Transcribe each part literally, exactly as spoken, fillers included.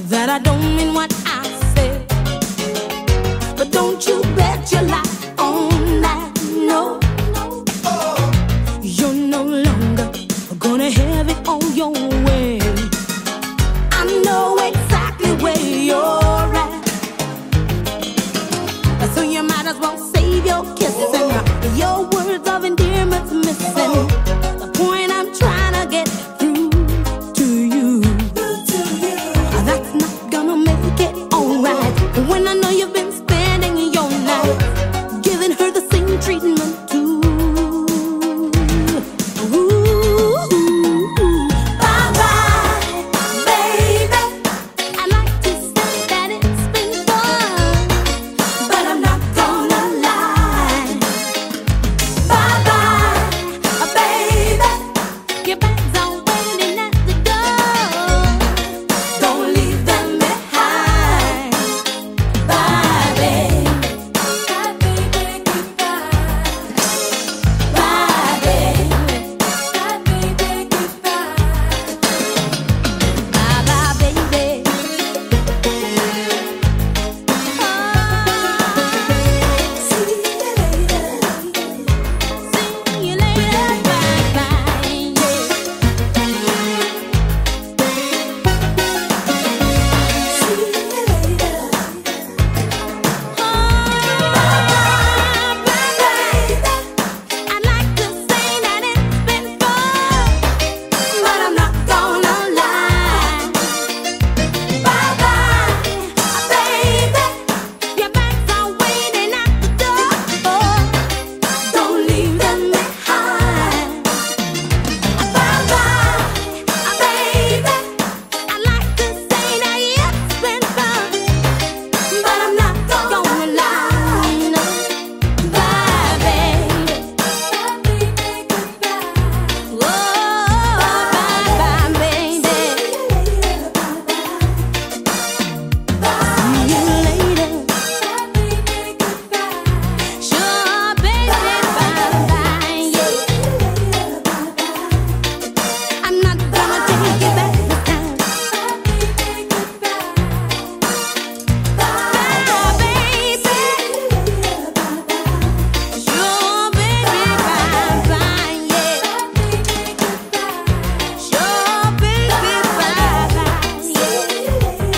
that I don't mean what I say. But don't you bet your life on that, no. You're no longer gonna have it on your way. I know exactly where you're at, so you might as well save your kisses and your words of endearment's missing. The point I'm trying to get through to you, that's not gonna make it alright. When I know you've been spending your life giving her the same treatment too.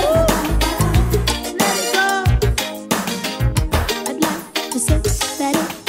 That it